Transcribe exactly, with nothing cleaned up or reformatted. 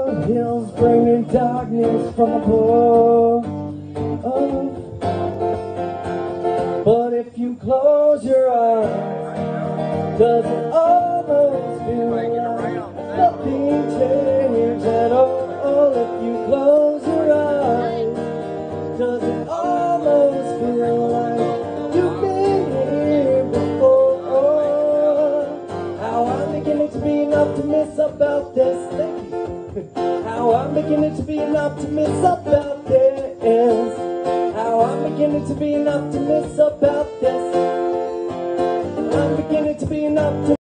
Hills bringing darkness from above. Oh. But if you close your eyes, does it almost feel like nothing changed at all? If you close your eyes, does it almost feel like you've been here before? How I'm beginning to be an optimist about this thing. How I'm beginning to be an optimist about this. How I'm beginning to be an optimist about this. I'm beginning to be an optimist.